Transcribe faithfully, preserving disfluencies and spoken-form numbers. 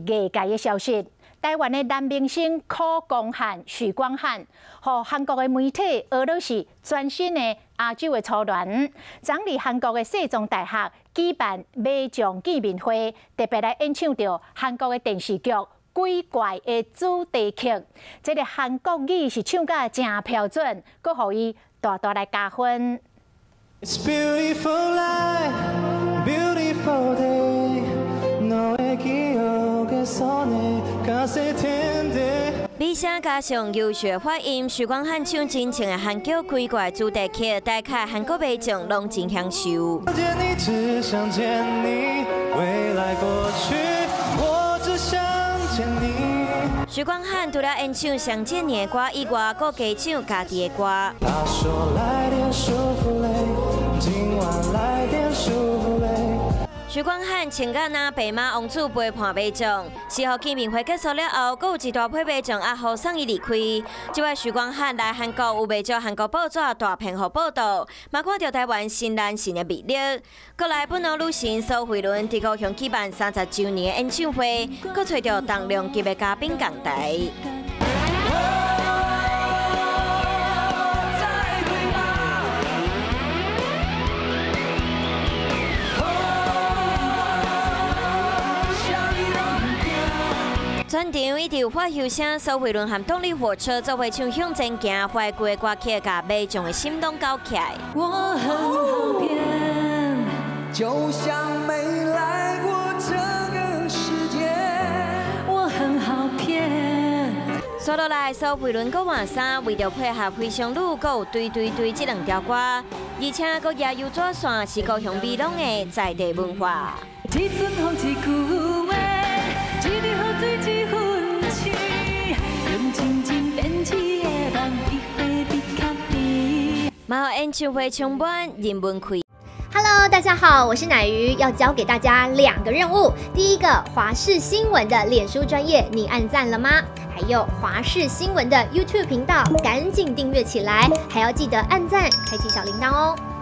艺界的消息。台湾的男明星柯光汉、许光汉，和韩国的媒体俄罗斯全新的亚洲的初恋，昨日韩国的世宗大学举办美奖见面会，特别来演唱到韩国的电视剧《鬼怪》的主题曲。这个韩国语是唱甲真标准，阁互伊大大来加分。 It's beautiful life, beautiful day. 너의 기억의 손에 가세텐데. 李声加上优秀发音，许光汉唱真情的韩剧《鬼怪》主题曲，打开韩国美奖拢真享受。 见你，只想见你，未来过去，我只想见你。 许光汉除了演唱《想见你》的歌以外，阁加唱家己的歌。 他说来点舒服嘞，今晚来点舒服嘞。 许光汉穿甲那白马王子陪伴美奖，事后见面会结束了后，阁有一大批美奖压好送伊离开。这位许光汉来韩国有卖咗韩国报纸大篇幅报道，嘛看到台湾新男性的魅力。过来本土女神苏慧伦伫高雄举办三十周年的演唱会，阁找到重量级的嘉宾共台。全场一直有发休声，苏慧伦和动力火车做伙唱向前行，怀旧的歌曲，甲美奖的心拢勾起来。 我很好骗，就像没来过这个世界。我很好骗。 说落来，苏慧伦搁换衫，为着配合飞翔女，搁有对对对这两条歌，而且搁也有纸线，是高雄美浓的在地文化。 一阵风，一句话，一滴雨水，一份情，用真情变痴的人，比花比较甜。 嘛，演唱会充满人文开。 Hello， 大家好，我是乃瑜，要教给大家两个任务。第一个，华视新闻的脸书专页，你按赞了吗？还有华视新闻的 YouTube 频道，赶紧订阅起来，还要记得按赞，开启小铃铛哦。